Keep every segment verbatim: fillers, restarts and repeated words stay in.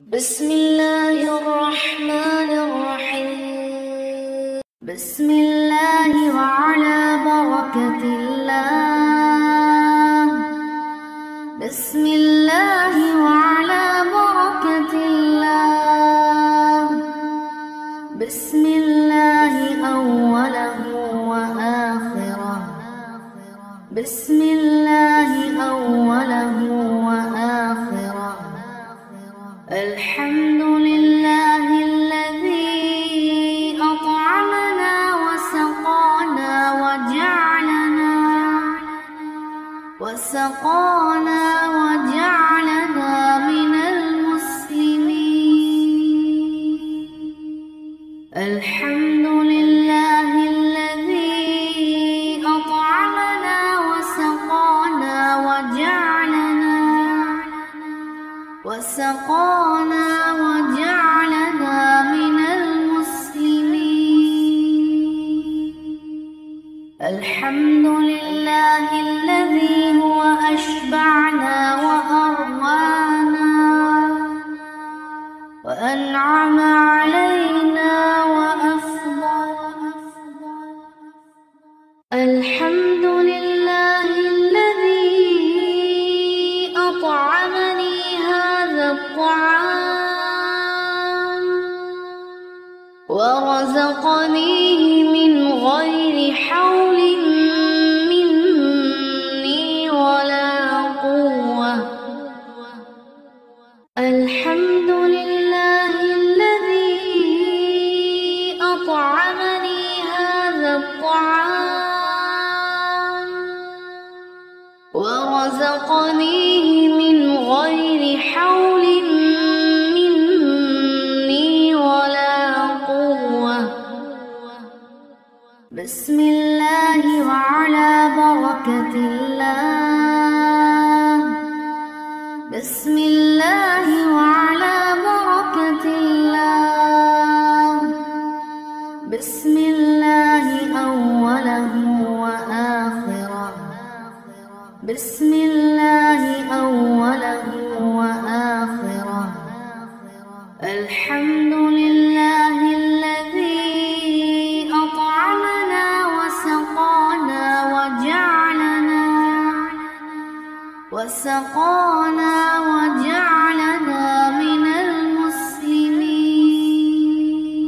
بسم الله الرحمن الرحيم. بسم الله وعلى بركة الله. بسم الله وعلى بركة الله. بسم الله أوله وآخره. بسم الله أوله وآخره. الحمد لله الذي أطعمنا وسقانا وجعلنا وسقانا وجعلنا من المسلمين. الحمد لله الذي أطعمنا وسقانا وجعلنا وسقانا وجعلنا من المسلمين. الحمد لله الذي هو أشبعنا وأروانا وأنعم علينا وأفضل. الحمد لله الذي أطعمني هذا الطعام ورزقنيه من غير حول مني ولا قوة. الحمد لله الذي أطعمني هذا الطعام ورزقنيه من غير حول مني ولا قوة. بسم الله وعلى بركة الله. بسم الله وعلى بركة الله. بسم الله أوله وآخره. بسم الله أوله وآخره. الحمد لله الذي أطعمنا وسقانا وجعلنا وسقانا وجعلنا من المسلمين.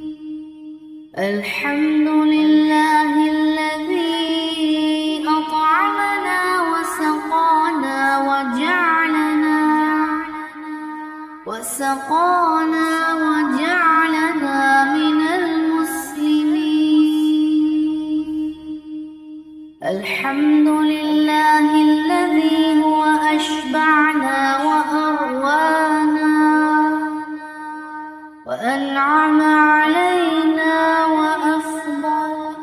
الحمد لله الذي أطعمنا وسقانا وجعلنا وسقانا وجعلنا من المسلمين. الحمد لله الذي هو أشبعنا وأروانا وأنعم علينا وأفضل.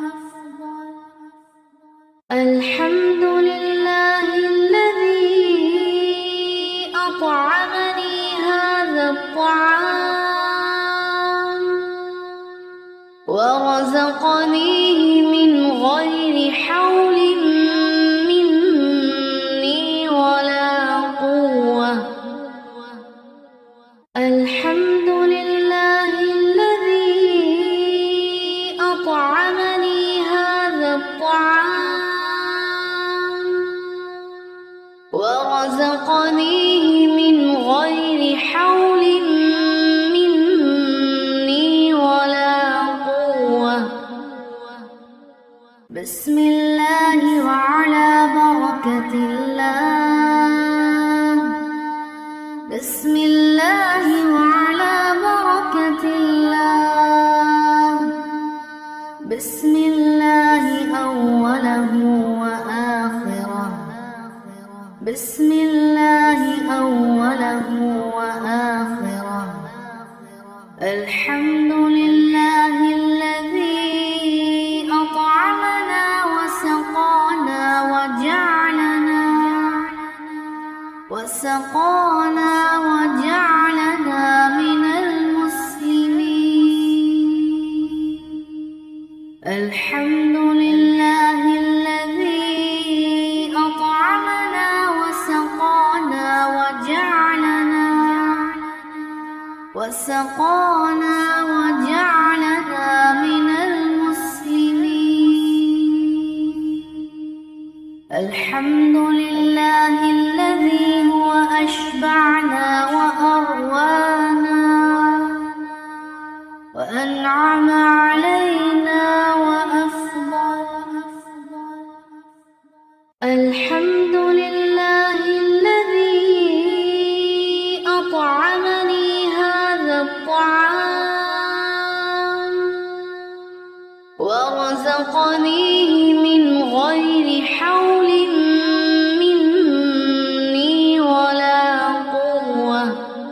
الحمد لله الذي أطعمني هذا الطعام ورزقنيه من غير حول مني ولا قوة. الحمد لله الذي أطعمني هذا الطعام ورزقنيه من غير حول مني ولا قوة. بسم الله وعلى بركة الله. بسم الله وعلى بركة الله. بسم الله أوله وآخره. بسم الله أوله وآخره. الحمد لله الذي أطعمنا وسقانا وجعلنا وسقانا وجعلنا من المسلمين. الحمد لله الذي أطعمنا وسقانا وجعلنا وسقانا وجعلنا من المسلمين. الحمد لله الذي هو أشبعنا وأروانا وأنعم علينا وأفضل. الحمد لله الذي أطعمني هذا الطعام ورزقنيه من غير حول مني ولا قوة.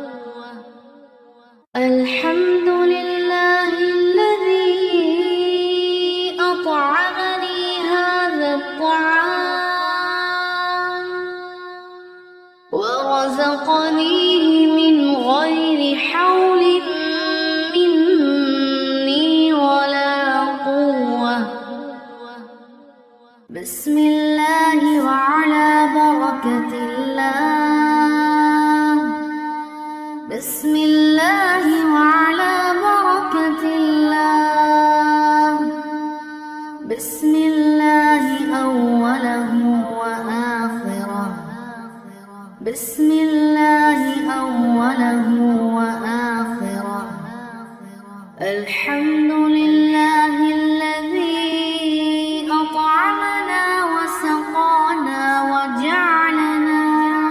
الحمد لله الذي أطعمني هذا الطعام ورزقنيه من غير حول مني ولا قوة. بسم الله وعلى بركة الله. بسم الله وعلى بركة الله. بسم الله أوله وآخره. بسم الله أوله وآخره. الحمد لله الذي أطعمنا وسقانا وجعلنا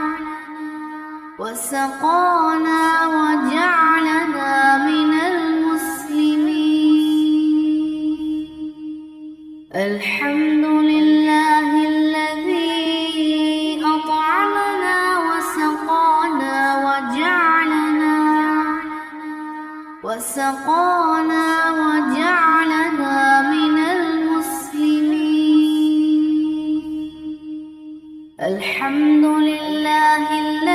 وسقانا وجعلنا من المسلمين. الحمد لله الذي أطعمنا وسقانا وجعلنا وسقانا وجعلنا من المسلمين. الحمد لله الذي